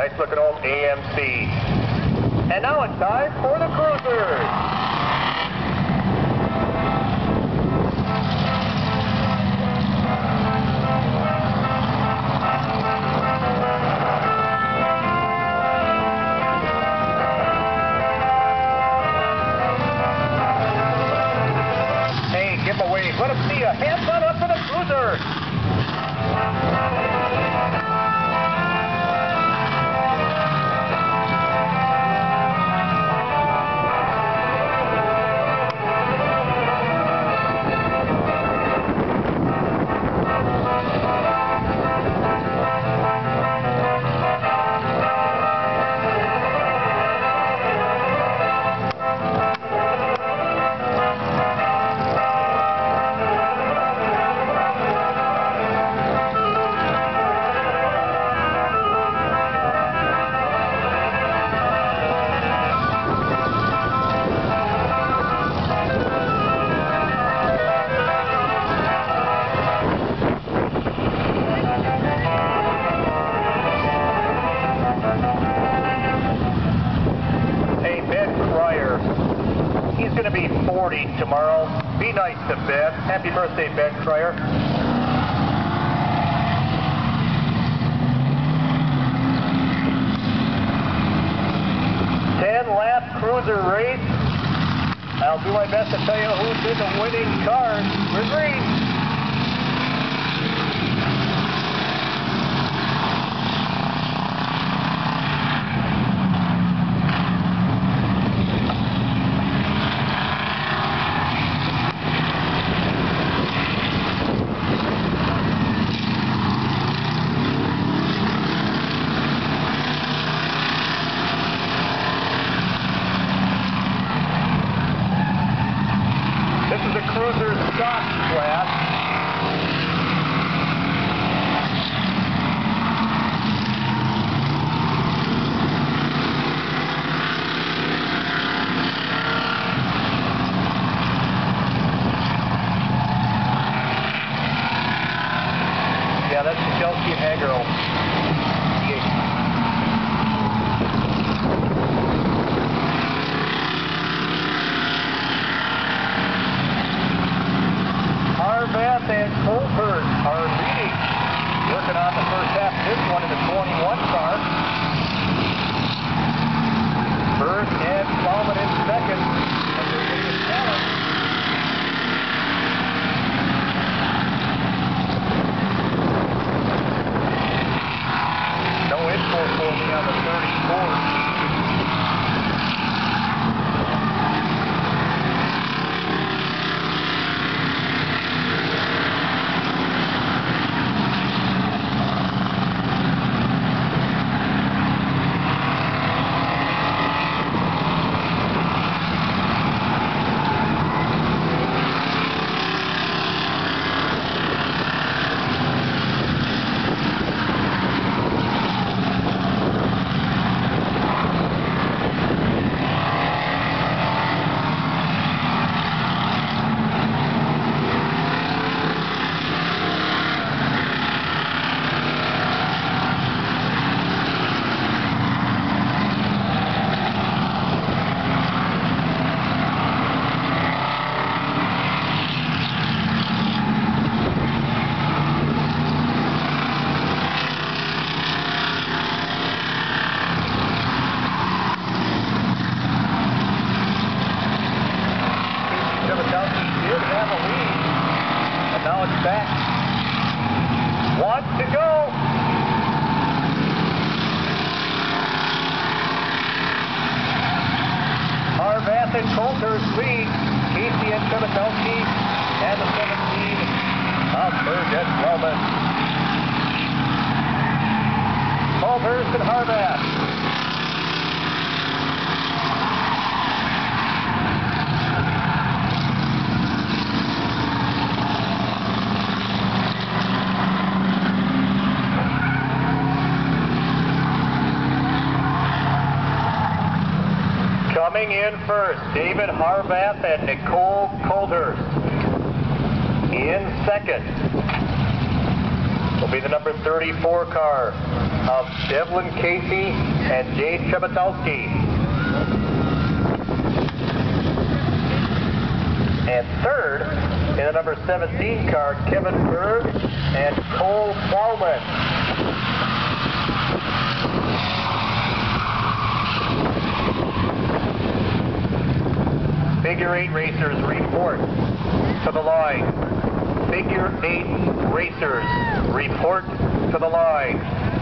Nice looking old AMC. And now it's time for the cruisers. Giveaways. Let us see a hands on up for the cruiser. He's going to be 40 tomorrow. Be nice to Ben. Happy birthday, Ben Cryer. 10-lap cruiser race. I'll do my best to tell you who's in the winning cars. We're green. This is a cruiser stock class. Yeah, that's the Chelsea and Agro. Harvath and Colbert are leading. Working on the first half of this one in the 21 car. First and Solomon in second. And they're getting talent. No import for me on the 34. Did have a lead, and now it's back. One to go. Harvath and Coulter's lead. Casey and Chebatelski and the 17 of Poeschel'sWelding. Coulter's and Harvath. Coming in first, David Harvath and Nicole Coulthurst. In second will be the number 34 car, of Devlin Casey and Jay Chebatowski. And third, in the number 17 car, Kevin Berg and Cole Bauman. Figure 8 racers report to the line. Figure 8 racers report to the line.